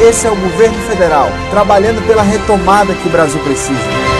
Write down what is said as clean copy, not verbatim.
Esse é o governo federal, trabalhando pela retomada que o Brasil precisa.